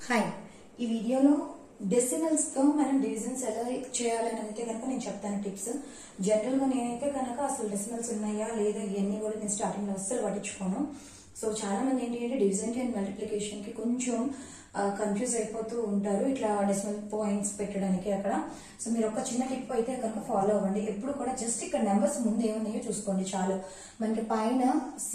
Hi, ఈ వీడియోలో decimals తో మనం డివిజన్స్ ఎలా చేయాలని అయితే కనుక నేను చెప్తాను టిప్స్. జనరల్ గా నేనైతే కనుక అసలు డెసిమల్స్ ఉన్నాయా లేదా ఇవన్నీ కూడా నేను స్టార్టింగ్ లో అస్సలు పట్టించుకోను. సో చాలా మంది ఏంటి అంటే డివిజన్ అండ్ మల్టిప్లికేషన్ కి కొంచెం కన్ఫ్యూజ్ అయిపోతూ ఉంటారు ఇట్లా డెసిమల్ పాయింట్స్ పెట్టడానికి అక్కడ. సో మీరు ఒక చిన్న టిప్ అయితే కనుక ఫాలో అవ్వండి. ఎప్పుడు కూడా జస్ట్ ఇక్కడ నెంబర్స్ ముందు ఏమున్నాయో చూసుకోండి చాలు. మనకి పైన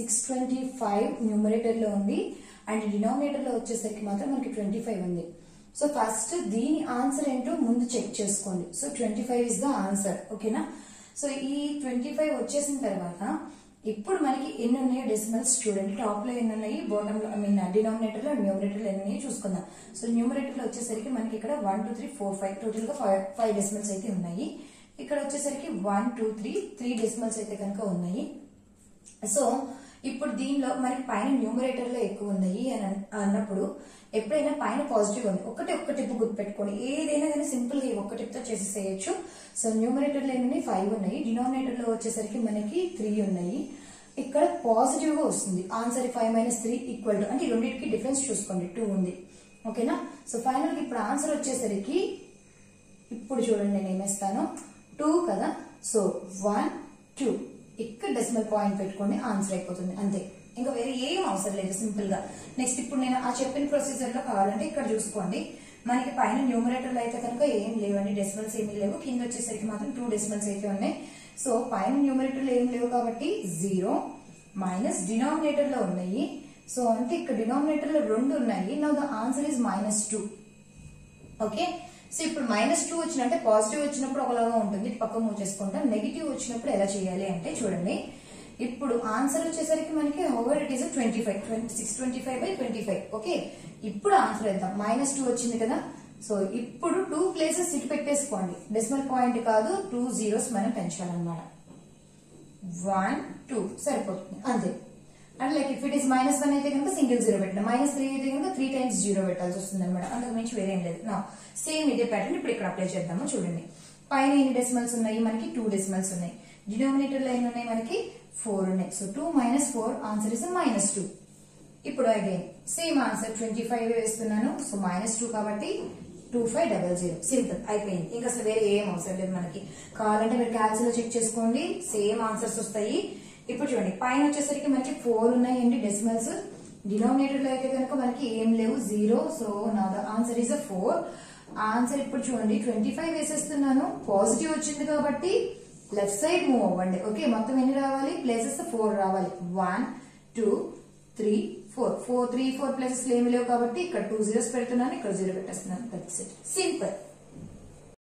625 న్యూమరేటర్ లో ఉంది అండ్ డినామినేటర్ లో వచ్చేసరికి మాత్రం మనకి 25 ఉంది. సో ఫస్ట్ దీని ఆన్సర్ ఏంటో ముందు చెక్ చేసుకోండి. సో 25 ఇస్ ద ఆన్సర్, ఓకేనా. సో ఈ 25 వచ్చేసిన తర్వాత ఇప్పుడు మనకి ఎన్ని ఉన్నాయో డెసిమల్స్ చూడండి. టాప్ లో ఎన్ని ఉన్నాయి, బాటమ్ లో డినామినేటర్ లో న్యూమరేటర్ లో ఎన్ని ఉన్నాయో చూసుకుందాం. సో న్యూమరేటర్ లో వచ్చేసరికి మనకి ఇక్కడ 1 2 3 4 5 టోటల్ గా 5 డెసిమల్స్ అయితే ఉన్నాయి. ఇక్కడ వచ్చేసరికి 1 2 3 డెసిమల్స్ అయితే కనుక ఉన్నాయి. సో ఇప్పుడు దీనిలో మనకి పైన న్యూమరేటర్ లో ఎక్కువ ఉన్నాయి అని అన్నప్పుడు ఎప్పుడైనా పైన పాజిటివ్ ఉంది ఒక్క టిప్ గుర్తుపెట్టుకోండి. ఏదైనా కానీ సింపుల్ గా ఒక్క టిప్ తో చేసేసేయచ్చు. సో న్యూమరేటర్ లో ఏమి 5 ఉన్నాయి, డినామినేటర్ లో వచ్చేసరికి మనకి 3 ఉన్నాయి. ఇక్కడ పాజిటివ్ గా వస్తుంది ఆన్సర్. 5 - 3 ఈక్వల్ టు అంటే రెండింటికి డిఫరెన్స్ చూసుకోండి 2 ఉంది, ఓకేనా. సో ఫైనల్ గా ఇప్పుడు ఆన్సర్ వచ్చేసరికి ఇప్పుడు చూడండి నేను ఏమేస్తాను 2 కదా. సో 1 2 ఇక్కడ డెసిమల్ పాయింట్ పెట్టుకోండి, ఆన్సర్ అయిపోతుంది అంతే. ఇంకా వేరే ఏం అవసరం లేదు, సింపుల్ గా. నెక్స్ట్ ఇప్పుడు నేను ఆ చెప్పిన ప్రొసీజర్ లో కావాలంటే ఇక్కడ చూసుకోండి. మనకి పైన న్యూమరేటర్ లో అయితే కనుక ఏం లేవండి, డెసిమల్స్ ఏమీ లేవు. కింద వచ్చేసరికి మాత్రం 2 డెసిమల్స్ అయితే ఉన్నాయి. సో పైన న్యూమరేటర్ లో ఏం లేవు కాబట్టి 0 మైనస్ డినామినేటర్ లో ఉన్నాయి. సో అంటే ఇక్కడ డినామినేటర్ లో 2 ఉన్నాయి. Now the answer is -2, okay. So ఇప్పుడు -2 వచ్చినంటే పాజిటివ్ వచ్చినప్పుడు ఒకలాగా ఉంటుంది, పక్క మూవ్ చేసుకుంటాం. నెగిటివ్ వచ్చినప్పుడు ఎలా చేయాలి అంటే చూడండి. ఇప్పుడు ఆన్సర్ వచ్చేసరికి మనకి ఓవర్ ఇట్ ఈస్ 25 625/25, ఓకే. ఇప్పుడు ఆన్సర్ వేద్దాం. -2 వచ్చింది కదా. సో ఇప్పుడు 2 ప్లేసెస్ ఇటు పెట్టేసుకోండి. డెసిమల్ పాయింట్ కాదు, 2 zeros మనం పెంచాలన్నమాట. 1 2 సరిపోతుంది అంతే. And like if it is -1 అయితే కనుక సింగిల్ 0 పెట్టిన, -3 అయితే కనుక 3 times 0 పెట్టాల్సి వస్తుంది అనమాట. అంతకు మించి వేరేం లేదు. నా సేమ్ ఇదే ప్యాటర్న్ ఇప్పుడు ఇక్కడ అప్లై చేద్దాము. చూడండి పైన ఎన్ని డెసిమల్స్ ఉన్నాయి, మనకి 2 డెసిమల్స్ ఉన్నాయి. డినామినేటర్ లో ఎన్ని ఉన్నాయి, మనకి 4 ఉన్నాయి. So 2 - 4 answer is -2. ఇప్పుడు అగైన్ సేమ్ ఆన్సర్ 25 వేస్తున్నాను. సో -2 కాబట్టి 2500. సింపుల్ అయిపోయింది. ఇంకా అసలు వేరే ఏం అవసరం లేదు మనకి. కావాలంటే మీరు క్యాల్సిలో చెక్ చేసుకోండి, సేమ్ ఆన్సర్స్ వస్తాయి. ఇప్పుడు చూడండి పైన వచ్చేసరికి మనకి 4 ఉన్నాయండి డెసిమల్స్. డినామినేటర్ లో అయితే కనుక మనకి ఏం లేవు, 0. సో నా ఆన్సర్ ఇస్ 4. ఆన్సర్ ఇప్పుడు చూడండి 25 వేసేస్తున్నాను. పాజిటివ్ వచ్చింది కాబట్టి లెఫ్ట్ సైడ్ మూవ్ అవ్వండి, ఓకే. మొత్తం ఎన్ని రావాలి, ప్లేసెస్ 4 రావాలి. 1 2 3 4 3 4 ప్లేసెస్ ఏమి లేవు కాబట్టి ఇక్కడ 2 zeros పెడుతున్నాను, ఇక్కడ 0 పెట్టేస్తున్నాను. That's it, simple.